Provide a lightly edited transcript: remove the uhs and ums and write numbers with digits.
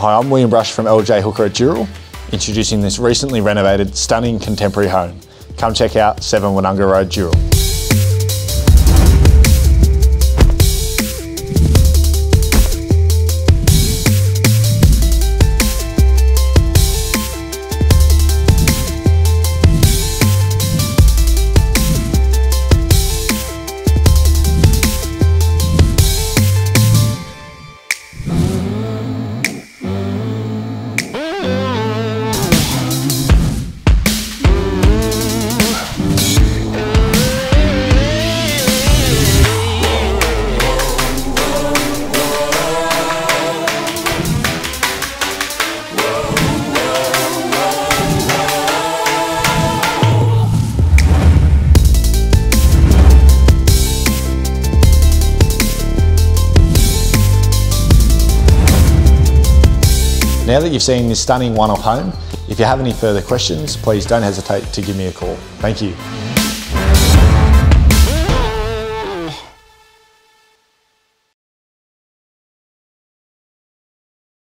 Hi, I'm William Brush from LJ Hooker at Dural, introducing this recently renovated, stunning contemporary home. Come check out 7 Winnunga Road, Dural. Now that you've seen this stunning one-off home, if you have any further questions, please don't hesitate to give me a call. Thank you.